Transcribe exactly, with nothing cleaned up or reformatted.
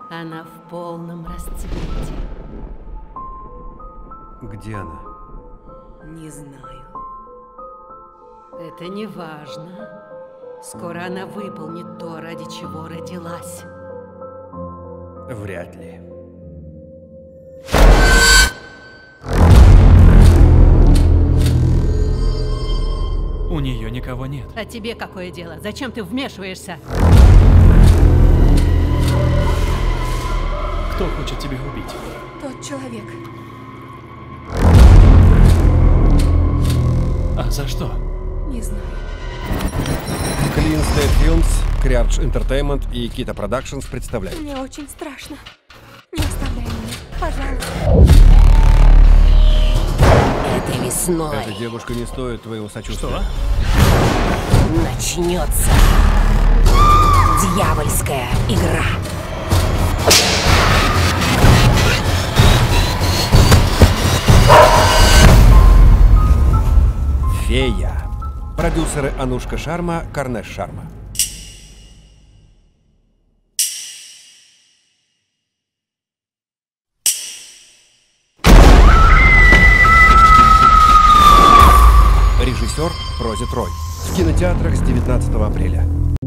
Она в полном расцвете. Где она? Не знаю. Это не важно. Скоро она выполнит то, ради чего родилась. Вряд ли. У нее никого нет. А тебе какое дело? Зачем ты вмешиваешься? Кто хочет тебя убить? Тот человек. А за что? Не знаю. Clean State Films, Crearch Entertainment и Kita Productions представляют. Мне очень страшно. Не оставляй меня, пожалуйста. Этой весной Эта девушка не стоит твоего сочувствия. Что? начнется дьявольская игра. Фея. Продюсеры Анушка Шарма, Карнеш Шарма. Режиссер Прози Трой. В кинотеатрах с девятнадцатого апреля.